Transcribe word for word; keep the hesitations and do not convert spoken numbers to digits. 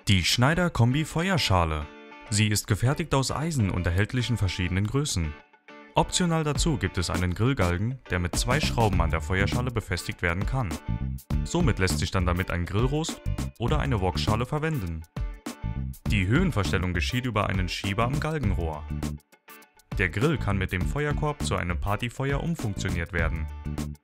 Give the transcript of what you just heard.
Die Schneider Kombi Feuerschale. Sie ist gefertigt aus Eisen und erhältlich in verschiedenen Größen. Optional dazu gibt es einen Grillgalgen, der mit zwei Schrauben an der Feuerschale befestigt werden kann. Somit lässt sich dann damit ein Grillrost oder eine Wokschale verwenden. Die Höhenverstellung geschieht über einen Schieber am Galgenrohr. Der Grill kann mit dem Feuerkorb zu einem Partyfeuer umfunktioniert werden.